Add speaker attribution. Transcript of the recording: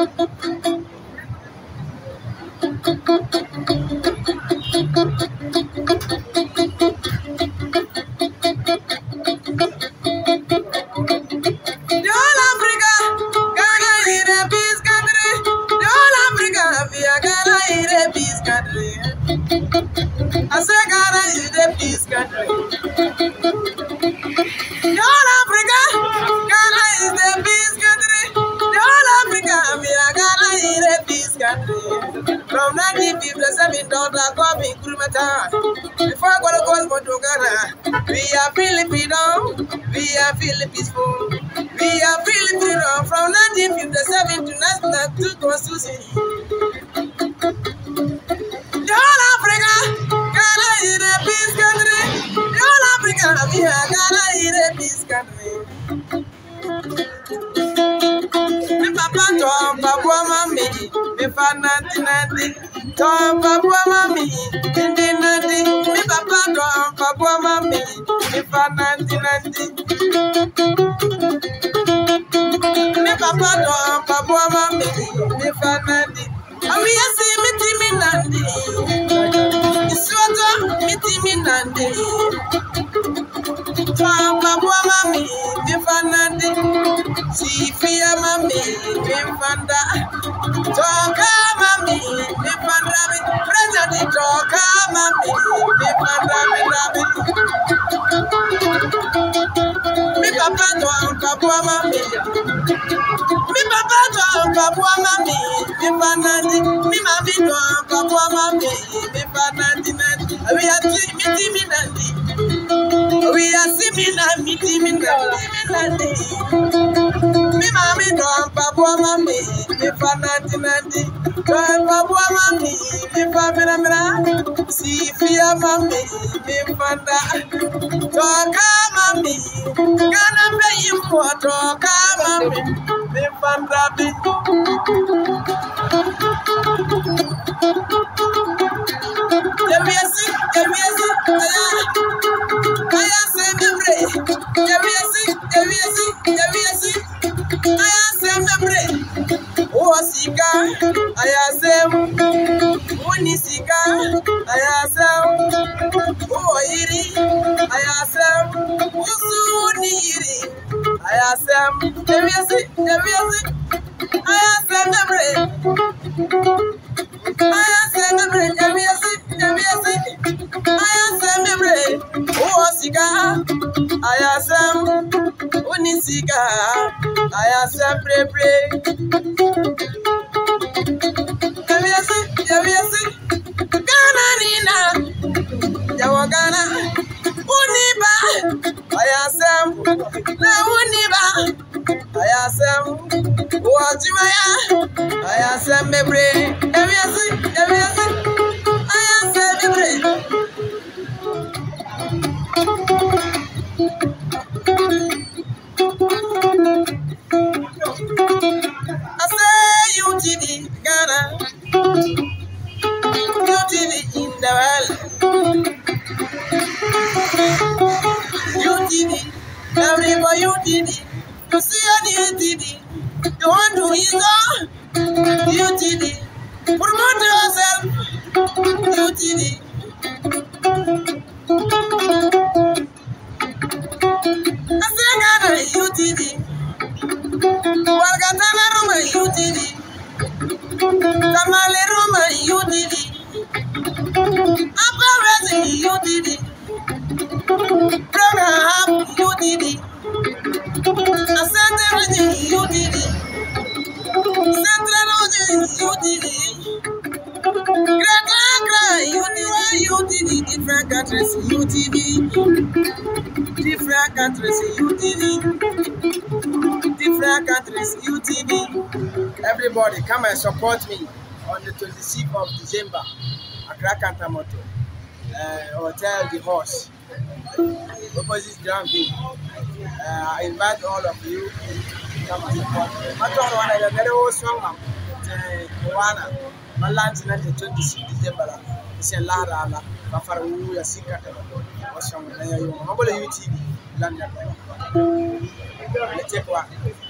Speaker 1: I say Ghana is the peace country. The whole Africa, Ghana is the peace country. The whole Africa, Ghana is the peace country. From 1957 down to Kwame Nkrumah. Before I go to Cosmo to Ghana, we are Filipino, we are peaceful. We are Filipino from 1957 to national to constitution. The whole Africa, Ghana is a peace country. The whole Africa, Ghana is a peace country. Me papa Tom Papa Mami, me fa nanti, Tom Papa Mami, indi nanti. Me papa Tom Papa Mami, me fa nanti. Me papa Tom Papa Mami, me fa nanti. Ami asi miti nandi, iswato miti nandi. Papa mami, me fanandi, Sifia mami, me fanda. Toka mami, me fanda. President Toka mami, me fanda me. Me papa mami, me papa mami, me fanandi. Me mami papa mami, me fanandi. We are miti nandi. We are miti nandi. Me mami papa mami, me fanandi. Papa mami, me famira. Sifia mami, me fanda. Toka mami, Ghana pay you for Toka mami, me fanda. Everybody come and support me on the 26th of December, Accra Kantamoto, Hotel The Horse, opposite Grand Bay. I invite all of you to come and support me. I told one of the very old song, Moana, my lunch on the 26th of December. It's a Lara, Bafaru, a secret of some YouTube. London. Let's take one.